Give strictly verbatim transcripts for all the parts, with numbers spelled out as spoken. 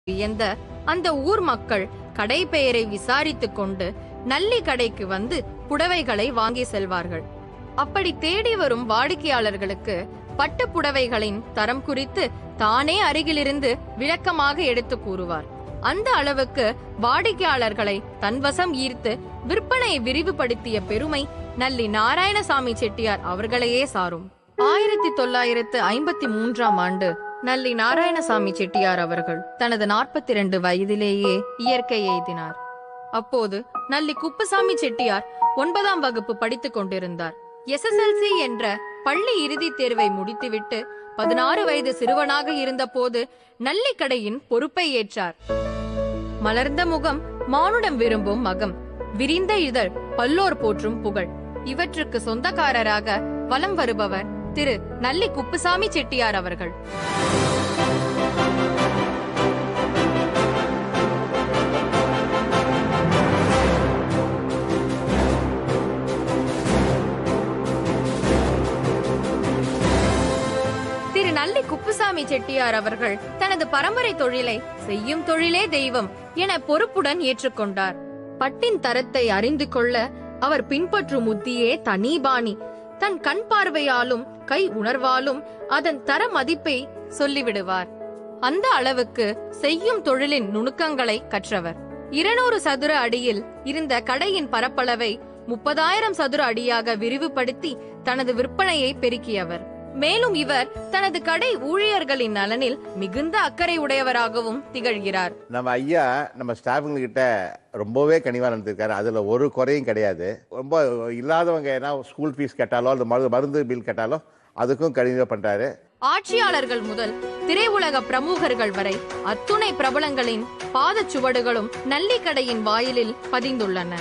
வியந்த அந்த ஊர் மக்கள் கடை பெயரை விசாரித்துக் கொண்டு நல்லி கடைக்கு வந்து புடவைகளை வாங்கி செல்வார்கள். அப்படி தேடி வரும் வாடிக்கையாளர்களுக்கு பட்டு புடவைகளின் தரம் குறித்து தானே அருகிலிருந்து விளக்கமாக எடுத்து கூறுவார். அந்த அளவுக்கு வாடிக்கையாளர்களை தன்வசம் ஈர்த்து விற்பனையை விரிவுபடுத்திய பெருமை நல்லி நாராயணசாமி செட்டியார் அவர்களையே சாரும். ஆயிரத்தி தொள்ளாயிரத்து ஐம்பத்தி மூன்றாம் ஆண்டு நல்லி நாராயணசாமி செட்டியார் அவர்கள் தனது நாற்பத்தி இரண்டு வயதிலேயே இயற்கை எய்தினார். அப்போது நல்லி குப்புசாமி செட்டியார் ஒன்பதாம் வகுப்பு படித்துக் கொண்டிருந்தார். எஸ் எஸ் எல் சி என்ற பள்ளி இறுதி தேர்வை முடித்துவிட்டு பதினாறு வயது சிறுவனாக இருந்த போது நல்லி கடையின் பொறுப்பை ஏற்றார். மலர்ந்த முகம், மானுடம் விரும்பும் மகம், விரிந்த இதழ், பல்லோர் போற்றும் புகழ், இவற்றுக்கு சொந்தக்காரராக வலம் வருபவர் திரு நல்லி குப்புசாமி செட்டியார் அவர்கள். திரு நல்லி குப்புசாமி செட்டியார் அவர்கள் தனது பரம்பரை தொழிலை செய்யும் தொழிலே தெய்வம் என பொறுப்புடன் ஏற்றுக்கொண்டார். பட்டின் தரத்தை அறிந்து கொள்ள அவர் பின்பற்றும் உத்தியே தனி பாணி. தன் கண் பார்வையாலும் கை உணர்வாலும் அதன் தர மதிப்பை சொல்லிவிடுவார். அந்த அளவுக்கு செய்யும் தொழிலின் நுணுக்கங்களை கற்றவர். இருநூறு சதுர அடியில் இருந்த கடையின் பரப்பளவை முப்பதாயிரம் சதுர அடியாக விரிவுபடுத்தி தனது விற்பனையை பெருக்கியவர். மேலும் இவர் தனது கடை ஊழியர்களின் நலனில் மிகுந்த அக்கறை உடையவராகவும் திகழ்கிறார். நம்ம ஐயா நம்ம ஸ்டாஃபுங்க கிட்ட ரொம்பவே கனிவா நடந்திருக்காரு. அதுல ஒரு குறையும் கிடையாது. ரொம்ப இல்லாதவங்க ஏன்னா ஸ்கூல் ஃபீஸ் கேட்டாலோ அல்லது மருந்து பில் கேட்டாலோ அதுக்கும் கனிவா பண்றாரு. ஆட்சியாளர்கள் முதல் திரையுலக பிரமுகர்கள் வரை அத்துணை பிரபலங்களின் பாதச்சுவடுகளும் நல்லி கடையின் வாயிலில் பதிந்துள்ளன.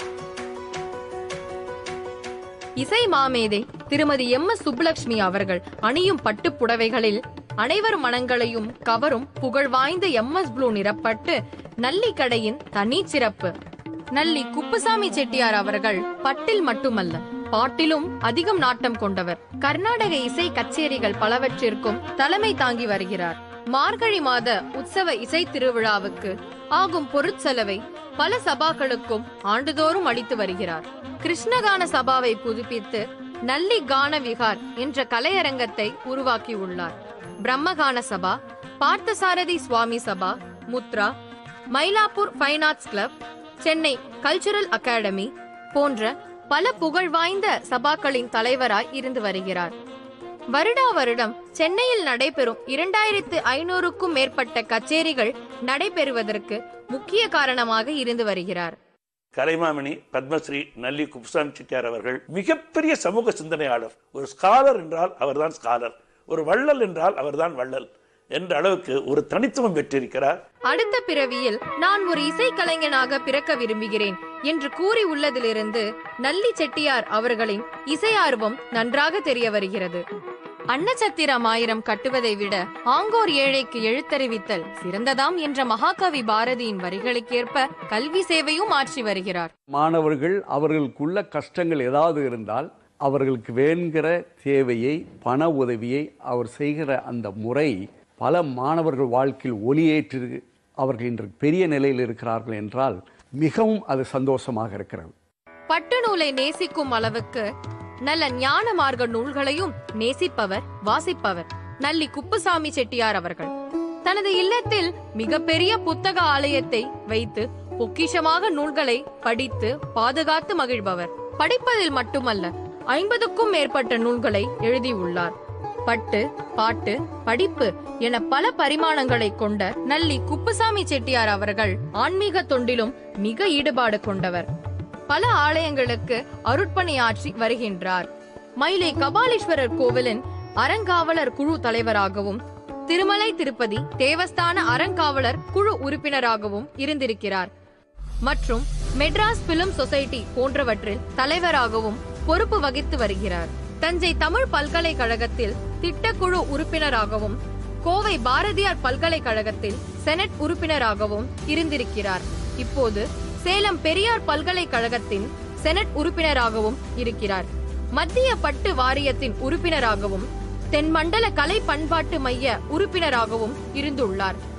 இசை மாமேதை திருமதி எம் எஸ் சுப்புலட்சுமி அவர்கள் அணியும் பட்டு புடவைகளில் அனைவர் மனங்களையும் கவரும் புகழ் வாய்ந்த எம் எஸ் ப்ளூ நிறப்பட்டு நல்லி கடையின் தனி சிறப்பு. நல்லி குப்புசாமி செட்டியார் அவர்கள் பட்டில் மட்டுமல்ல, பாட்டிலும் அதிகம் நாட்டம் கொண்டவர். கர்நாடக இசை கச்சேரிகள் பலவற்றிற்கும் தலைமை தாங்கி வருகிறார். மார்கழி மாத உற்சவ இசை திருவிழாவுக்கு ஆகும் பொருட்செலவை பல சபாக்களுக்கும் ஆண்டுதோறும் அளித்து வருகிறார். கிருஷ்ணகான சபாவை புதுப்பித்து நல்லி கான விகார் என்ற கலையரங்கத்தை உருவாக்கியுள்ளார். Brahma Gana Sabha, Parthasarathy Swami Sabha, Mudra, Mylapore fine arts club, Chennai cultural academy போன்ற பல புகழ் வாய்ந்த சபாக்களின் தலைவராய் இருந்து வருகிறார். வருடா வருடம் சென்னையில் நடைபெறும் இரண்டாயிரத்து ஐநூறுக்கும் மேற்பட்ட கச்சேரிகள் நடைபெறுவதற்கு முக்கிய காரணமாக இருந்து வருகிறார். கலைமாமணி பத்மஸ்ரீ நல்லி குப்புசாமி செட்டியார் அவர்கள் மிகப்பெரிய சமூக சிந்தனையாளர். ஒரு ஸ்காலர் என்றால் அவர்தான் ஸ்காலர், ஒரு வள்ளல் என்றால் அவர்தான் வள்ளல் என்ற அளவுக்கு ஒரு தனித்துவம் பெற்றிருக்கிறார். அடுத்த பிறவியில் நான் ஒரு இசை கலைஞனாக பிறக்க விரும்புகிறேன் என்று கூறி உள்ளதிலிருந்து நல்லி செட்டியார் அவர்களின் இசை ஆர்வம் நன்றாக தெரிய வருகிறது. அன்னச்சத்திரம் ஆயிரம் கட்டுவதை விட ஆங்கோர் ஏழைக்கு எழுத்தறிவித்தல் சிறந்ததாம் என்ற மகாகவி பாரதியின் வரிகளுக்கேற்ப கல்வி சேவையும் ஆற்றி வருகிறார். மாணவர்கள் அவர்களுக்குள்ள கஷ்டங்கள் ஏதாவது இருந்தால் அவர்களுக்கு வேண்கிற தேவையை, பண உதவியை அவர் செய்கிற அந்த முறை பல மாணவர்கள் வாழ்க்கையில் ஒளியேற்று அவர்கள் இன்று பெரிய நிலையில் இருக்கிறார்கள் என்றால் மிகவும் அது சந்தோஷமாக இருக்கிறது. பட்டு நூலை நேசிக்கும் அளவுக்கு நல்ல ஞான மார்க்க நூல்களையும் நேசிப்பவர், வாசிப்பவர் நல்லி குப்புசாமி செட்டியார் அவர்கள். தனது இல்லத்தில் மிகப்பெரிய புத்தக ஆலயத்தை வைத்து பொக்கிஷமாக நூல்களை படித்து பாதுகாத்து மகிழ்பவர். படிப்பதில் மட்டுமல்ல, ஐம்பதுக்கும் மேற்பட்ட நூல்களை எழுதியுள்ளார். பட்டு, பாட்டு, படிப்பு என பல பரிமாணங்களை கொண்ட நல்லி குப்புசாமி செட்டியார் அவர்கள் ஆன்மீக தொண்டிலும் மிக ஈடுபாடு கொண்டவர். பல ஆலயங்களுக்கு அருட்பணியாற்றி வருகின்றார். மயிலை கபாலீஸ்வரர் கோவிலின் அறங்காவலர் குழு தலைவராகவும் திருமலை திருப்பதி தேவஸ்தான அறங்காவலர் குழு உறுப்பினராகவும் இருந்திருக்கிறார். மற்றும் மெட்ராஸ் பிலிம் சொசைட்டி போன்றவற்றில் தலைவராகவும் பொறுப்பு வகித்து வருகிறார். தஞ்சை தமிழ் பல்கலைக்கழகத்தில் திட்டக்குழு உறுப்பினராகவும் கோவை பாரதியார் பல்கலைக்கழகத்தில் செனட் உறுப்பினராகவும் இருந்திருக்கிறார். இப்போது சேலம் பெரியார் பல்கலைக்கழகத்தின் செனட் உறுப்பினராகவும் இருக்கிறார். மத்திய பட்டு வாரியத்தின் உறுப்பினராகவும் தென்மண்டல கலை பண்பாட்டு மைய உறுப்பினராகவும் இருந்துள்ளார்.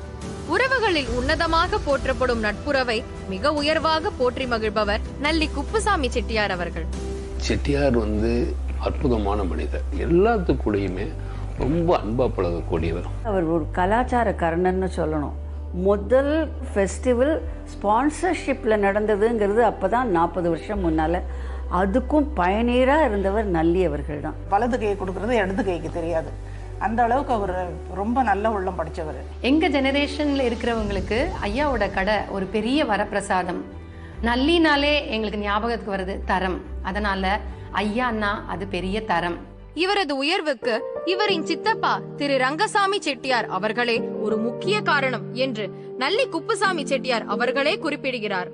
உறவுகளில் உன்னதமாக போற்றப்படும் நட்புறவை மிக உயர்வாக போற்றி மகிழ்பவர் நல்லி குப்புசாமி செட்டியார் அவர்கள். செட்டியார் வந்து அற்புதமான மனிதர், எல்லாத்துக்கூடையுமே ரொம்ப அன்பா பழகக்கூடியவர். அவர் ஒரு கலாச்சார கர்ணன்னு சொல்லணும். முதல் ஃபெஸ்டிவல் ஸ்பான்சர்ஷிப்பில் நடந்ததுங்கிறது அப்போ தான் நாற்பது வருஷம் முன்னால். அதுக்கும் பயனீராக இருந்தவர் நல்லி அவர்கள் தான். வலது கையை கொடுக்கறது இடது கைக்கு தெரியாது, அந்த அளவுக்கு அவர் ரொம்ப நல்ல உள்ளம் படித்தவர். எங்கள் ஜெனரேஷனில் இருக்கிறவங்களுக்கு ஐயாவோட கடை ஒரு பெரிய வரப்பிரசாதம். நல்லினாலே எங்களுக்கு ஞாபகத்துக்கு வருது தரம். அதனால ஐயான்னா அது பெரிய தரம். இவரது உயர்வுக்கு இவரின் சித்தப்பா திரு ரங்கசாமி செட்டியார் அவர்களே ஒரு முக்கிய காரணம் என்று நல்லி குப்புசாமி செட்டியார் அவர்களே குறிப்பிடுகிறார்.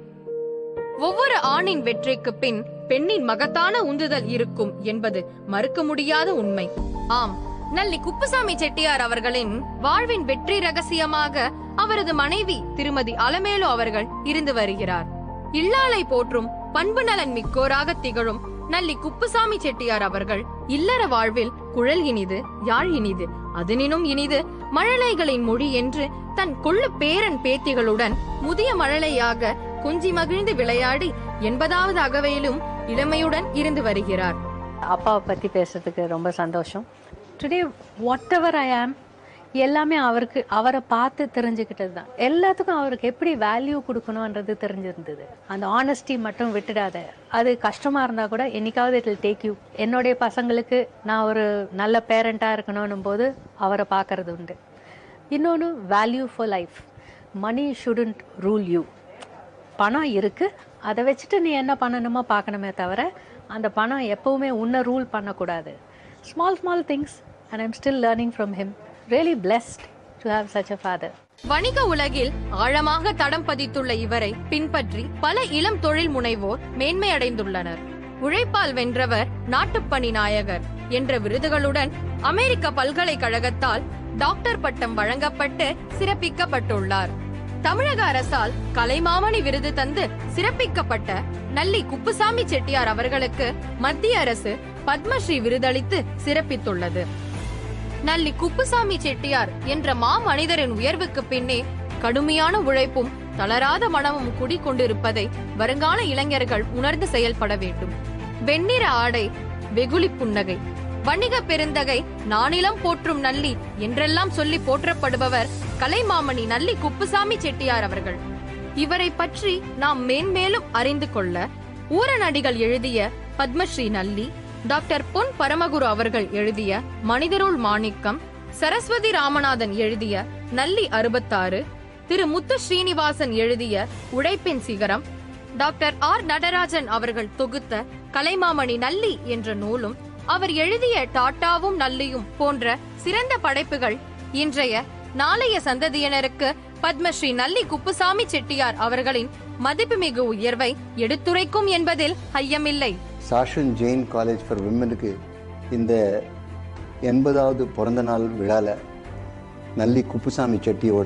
ஒவ்வொரு ஆணின் வெற்றிக்கு பின் பெண்ணின் மகத்தான உந்துதல் இருக்கும் என்பது மறுக்க முடியாத உண்மை. ஆம், நல்லி குப்புசாமி செட்டியார் அவர்களின் வாழ்வின் வெற்றி ரகசியமாக அவரது மனைவி திருமதி அலமேலு அவர்கள் இருந்து வருகிறார். இல்லாளை போற்றும் பண்பு நலன் மிக்கோராக திகழும் நல்லி குப்புசாமி செட்டியார் அவர்கள் இல்லற வாழ்வில் குழல் இனிது, யாழ் இனிது, அதனினும் இனிது மழலைகளின் மொழி என்று தன் கொள்ளு பேரன் பேத்திகளுடன் முதிய மழலையாக கொஞ்சி மகிழ்ந்து விளையாடி எண்பதாவது அகவையிலும் இளமையுடன் இருந்து வருகிறார். அப்பாவை பற்றி பேசுறதுக்கு ரொம்ப சந்தோஷம். டுடே வாட் எவர் ஐ ஆம் எல்லாமே அவருக்கு அவரை பார்த்து தெரிஞ்சுக்கிட்டது தான். எல்லாத்துக்கும் அவருக்கு எப்படி வேல்யூ கொடுக்கணுன்றது தெரிஞ்சிருந்தது. அந்த ஆனஸ்டி மட்டும் விட்டுடாத. அது கஷ்டமாக இருந்தால் கூட என்னைக்காவது இட் வில் டேக் யூ. என்னுடைய பசங்களுக்கு நான் ஒரு நல்ல பேரண்டாக இருக்கணும் போது அவரை பார்க்கறது உண்டு. இன்னொன்று value for life. Money shouldn't rule you. பணம் இருக்குது, அதை வச்சுட்டு நீ என்ன பண்ணணுமோ பார்க்கணுமே தவிர அந்த பணம் எப்பவுமே உன்னை ரூல் பண்ணக்கூடாது. Small small things and I'm still learning from him. Really blessed to have such a father. வணிக உலகில் ஆழமாக தடம் பதித்துள்ள இவரை பின்பற்றி பல இளம் தொழில் முனைவோர் மேன்மை அடைந்துள்ளனர். உழைப்பால் வென்றவர், நாட்டுப்பணி நாயகர் என்ற விருதுகளுடன் அமெரிக்க பல்கலைக்கழகத்தால் டாக்டர் பட்டம் வழங்கப்பட்டு சிறப்பிக்கப்பட்டுள்ளார். தமிழக அரசால் கலைமாமணி விருது தந்து சிறப்பிக்கப்பட்ட நல்லி குப்புசாமி செட்டியார் அவர்களுக்கு மத்திய அரசு பத்மஸ்ரீ விருதளித்து சிறப்பித்துள்ளது. நல்லி குப்புசாமி செட்டியார் என்ற மா மனிதரின் உயர்வுக்கு பின்னே கடுமையான உழைப்பும் தளராத மனமும் குடிக்கொண்டிருப்பதை வருங்கால இளைஞர்கள் உணர்ந்து செயல்பட வேண்டும். வெண்ணிற ஆடை, வெகுளி புன்னகை, வணிக பெருந்தகை, நானிலம் போற்றும் நல்லி என்றெல்லாம் சொல்லி போற்றப்படுபவர் கலைமாமணி நல்லி குப்புசாமி செட்டியார் அவர்கள். இவரை பற்றி நாம் மேன்மேலும் அறிந்து கொள்ள ஊரநடிகள் எழுதிய பத்மஸ்ரீ நல்லி, டாக்டர் பொன் பரமகுரு அவர்கள் எழுதிய மனிதருள் மாணிக்கம், சரஸ்வதி ராமநாதன் எழுதிய நல்லி அறுபத்தாறு, திரு முத்து ஸ்ரீனிவாசன் எழுதிய உழைப்பின் சிகரம், டாக்டர் ஆர் நடராஜன் அவர்கள் தொகுத்த கலைமாமணி நல்லி என்ற நூலும், அவர் எழுதிய டாட்டாவும் நல்லியும் போன்ற சிறந்த படைப்புகள் இன்றைய நாளைய சந்ததியினருக்கு பத்மஸ்ரீ நல்லி குப்புசாமி செட்டியார் அவர்களின் மதிப்புமிகு உயர்வை எடுத்துரைக்கும் என்பதில் ஐயமில்லை. சாஷன் ஜெயின் காலேஜ் ஃபார் விமனுக்கு இந்த எண்பதாவது பிறந்த நாள் விழாவில் நல்லி குப்புசாமி செட்டியோட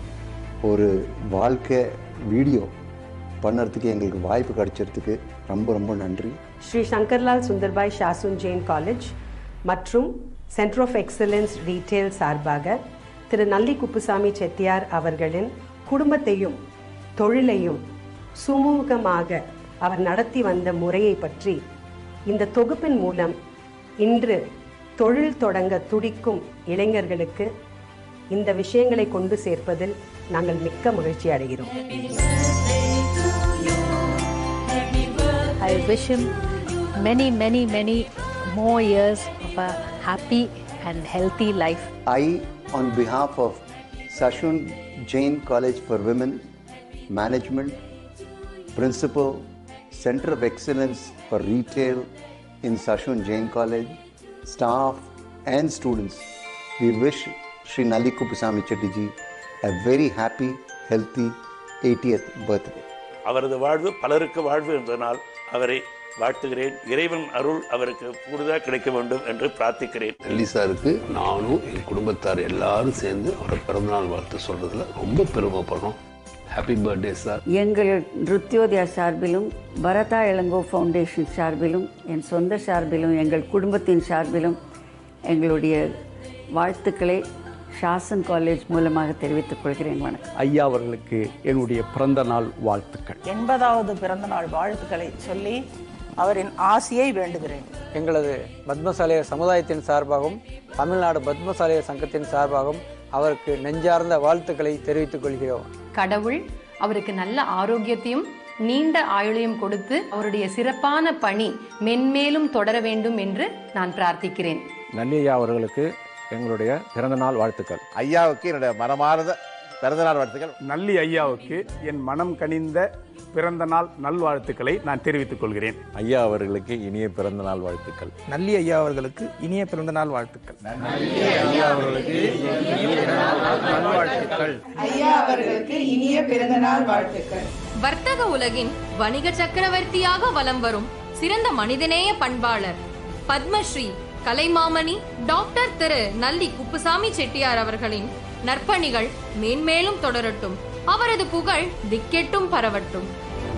ஒரு வாழ்க்கை வீடியோ பண்ணுறதுக்கு எங்களுக்கு வாய்ப்பு கிடைச்சதுக்கு ரொம்ப ரொம்ப நன்றி. ஸ்ரீ சங்கர்லால் சுந்தர்பாய் ஷாசுன் ஜெயின் காலேஜ் மற்றும் சென்டர் ஆஃப் எக்ஸலன்ஸ் ரீட்டெயில் சார்பாக திரு நல்லி குப்புசாமி செட்டியார் அவர்களின் குடும்பத்தையும் தொழிலையும் சுமூகமாக அவர் நடத்தி வந்த முறையை பற்றி இந்த தொகுப்பின் மூலம் இன்று தொழில் தொடங்க துடிக்கும் இளைஞர்களுக்கு இந்த விஷயங்களை கொண்டு சேர்ப்பதில் நாங்கள் மிக்க மகிழ்ச்சி அடைகிறோம். I wish him many many many more years of a happy and healthy life. I, on behalf of Sashun Jain College for Women, Management, Principal, Center of Excellence for Retail in Sashun Jain College, staff and students, we wish Shri Nalli Kuppusamy Chetty ji a very happy, healthy eightieth birthday. அவரது வாழ்வு பலருக்கு வாழ்வு என்பதனால் அவரை வாழ்த்துகிறேன். இறைவன் அருள் அவருக்கு கூடுதலாக கிடைக்க வேண்டும் என்று பிரார்த்திக்கிறேன். நல்லி சாருக்கு நானும் என் குடும்பத்தார் எல்லாரும் சேர்ந்து அவரை பிறந்தநாள் வாழ்த்து சொல்றதுல ரொம்ப பெருமைப்படுறோம். Happy birthday sir. எங்கள் நிருத்யோதயா சார்பிலும், பரதா இளங்கோ ஃபவுண்டேஷன் சார்பிலும், என் சொந்த சார்பிலும், எங்கள் குடும்பத்தின் சார்பிலும் எங்களுடைய வாழ்த்துக்களை ஷாசன் காலேஜ் மூலமாக தெரிவித்துக் கொள்கிறேன். வணக்கம். ஐயா அவர்களுக்கு என்னுடைய பிறந்த நாள் வாழ்த்துக்கள். எண்பதாவது பிறந்த நாள் வாழ்த்துக்களை சொல்லி அவரின் ஆசியை வேண்டுகிறேன். எங்களது பத்மசாலியர் சமுதாயத்தின் சார்பாகவும் தமிழ்நாடு பத்மசாலியர் சங்கத்தின் சார்பாகவும் அவருக்கு நெஞ்சார்ந்த வாழ்த்துக்களை தெரிவித்துக் கொள்கிறோம். கடவுள் அவருக்கு நல்ல ஆரோக்கியத்தையும் நீண்ட ஆயுளையும் கொடுத்து அவருடைய சிறப்பான பணி மென்மேலும் தொடர வேண்டும் என்று நான் பிரார்த்திக்கிறேன். நல்லி ஐயா அவர்களுக்கு எங்களுடைய பிறந்த நாள் வாழ்த்துக்கள். ஐயாவுக்கு என்னுடைய மனமார்ந்த பிறந்த நாள் வாழ்த்துக்கள். நல்லி ஐயாவுக்கு என் மனம் கனிந்த பிறந்த நாள் நல்வாழ்த்துக்களை நான் தெரிவித்துக் கொள்கிறேன். ஐயா அவர்களுக்கு இனிய பிறந்த நாள் வாழ்த்துக்கள். நல்லி ஐயா அவர்களுக்கு இனிய பிறந்த நாள் வாழ்த்துக்கள். ஐயா அவர்களுக்கு இனிய பிறந்த நாள் வாழ்த்துக்கள். வர்த்தக உலகின் வணிக சக்கரவர்த்தியாக வலம் வரும் சிறந்த மனிதநேய பண்பாளர் பத்மஸ்ரீ கலைமாமணி டாக்டர் திரு நல்லி குப்புசாமி செட்டியார் அவர்களின் நற்பணிகள் மேன்மேலும் தொடரட்டும். அவரது புகழ் திக்கெட்டும் பரவட்டும்.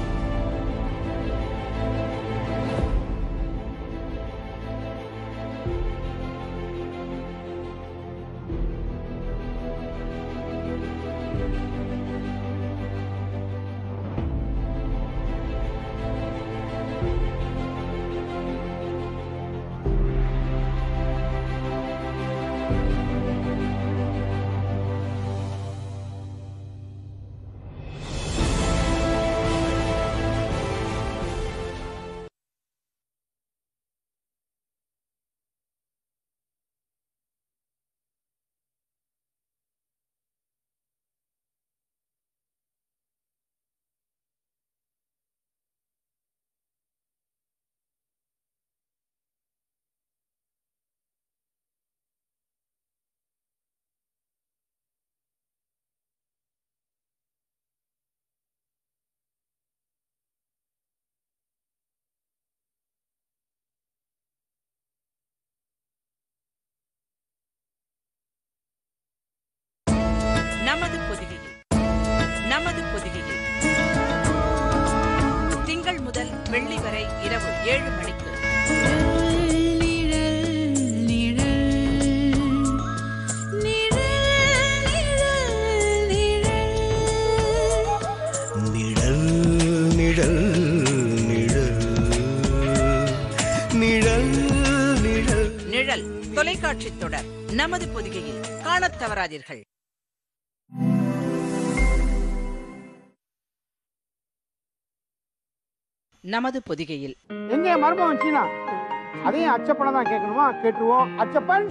நமது பொதிகையில் நமது பொதிகையில் திங்கள் முதல் வெள்ளி வரை இரவு ஏழு மணிக்கு நிழல் தொலைக்காட்சி தொடர் நமது பொதிகையில் காணத் தவறாதீர்கள். நமது பொதிகையில் எங்க மர்மம் சீனா அதையும் அச்சப்பன தான் கேட்கணுமா? கேட்டுருவோம். அச்சப்பன்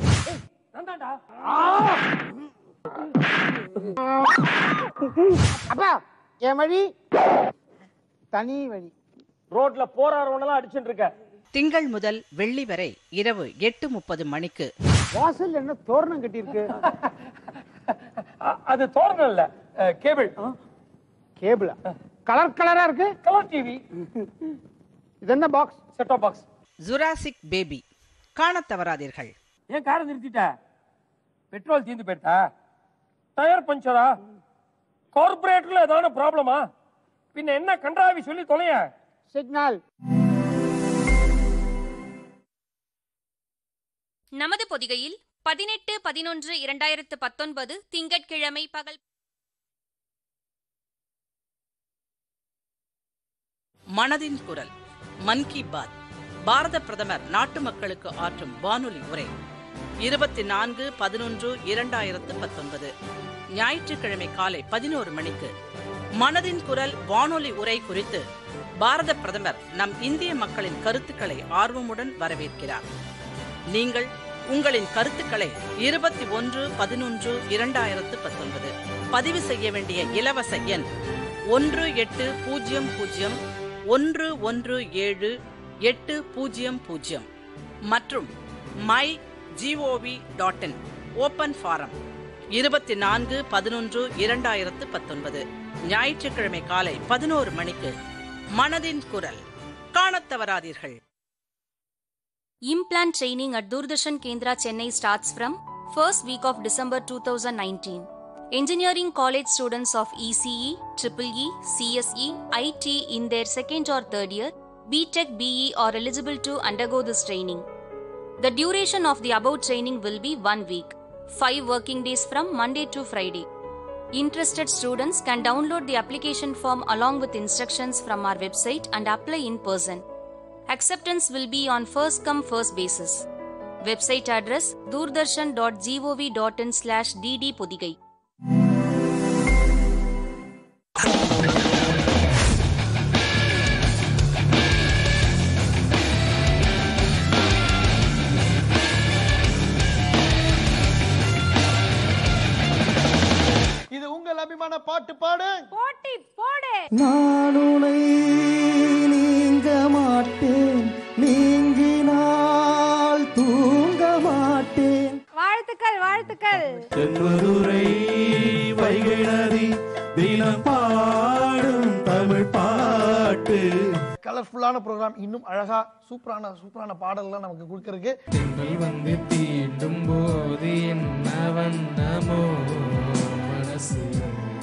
அப்பா என் வழி தனி வழி ரோட்ல போறாரவனெல்லாம் அடிச்சுட்டு இருக்க. திங்கள் முதல் வெள்ளி வரை இரவு எட்டு முப்பது மணிக்கு வாசல் என்ன தோரணம் கட்டி இருக்கு? அது தோரணம் இல்ல, கேபிள். கேபிள் கலர் கலரா இருக்கு. Colour TV. இது என்ன box? Set of box. Jurassic baby காணத் தவறாதீர்கள். ஏன் காரை நிறுத்திட்ட? பெட்ரோல் தீர்ந்து போயிட்டா? டயர் பஞ்சரா? கார்பரேட்டர்ல ஏதாவது ப்ராப்ளமா? பின்ன என்ன கன்றாவி சொல்லி தொலைய? சிக்னல். நமது பொதிகையில் பதினெட்டு பதினொன்று இரண்டாயிரத்து பத்தொன்பது திங்கட்கிழமை பகல் மனதின் குரல் மன் கி பாத் பாரத பிரதமர் நாட்டு மக்களுக்கு ஆற்றும் வானொலி உரை இருபத்தி நான்கு பதினொன்று இரண்டாயிரத்து பத்தொன்பது ஞாயிற்றுக்கிழமை காலை பதினோரு மணிக்கு மனதின் குரல் வானொலி உரை குறித்து பாரத பிரதமர் நம் இந்திய மக்களின் கருத்துக்களை ஆர்வமுடன் வரவேற்கிறார். நீங்கள் உங்களின் கருத்துக்களை இருபத்தி ஒன்று பதினொன்று இரண்டாயிரத்து பத்தொன்பது பதிவு செய்ய வேண்டிய இலவச எண் ஒன்று எட்டு பூஜ்ஜியம் பூஜ்ஜியம் ஒன்று ஒன்று ஏழு எட்டு பூஜ்ஜியம் பூஜ்ஜியம் மற்றும் my G O V dot in open forum இருபத்தி நான்கு பதினொன்று இரண்டாயிரத்து பத்தொன்பது ஞாயிற்றுக்கிழமை காலை பதினோரு மணிக்கு மனதின் குரல் காணத் தவறாதீர்கள். Implant training at Doordarshan Kendra Chennai starts from first week of December two thousand nineteen. Engineering college students of E C E, Triple E, C S E, I T in their second or third year, B Tech B E are eligible to undergo this training. The duration of the above training will be one week. five working days from Monday to Friday. Interested students can download the application form along with instructions from our website and apply in person. Acceptance will be on first come first basis. Website address doordarshan dot gov dot in slash dd Podhigai. இது உங்கள் அபிமான பாட்டு பாடு போட்டி போடு. நான் உன்னை நீங்க மாட்டேன், நீங்கினால் தூங்க மாட்டேன். வாழ்த்துக்கள் வாழ்த்துக்கள். தென்மதுரை வைகை நதி தினம் பாடும் தமிழ் பாட்டு. கலர்ஃபுல்லான ப்ரோக்ராம், இன்னும் அழகா சூப்பரான சூப்பரான பாடல்லாம் நமக்கு கொடுக்கறதுக்கு. தென்றல் வந்து தீண்டும் போது என்ன வண்ணமோ மனசு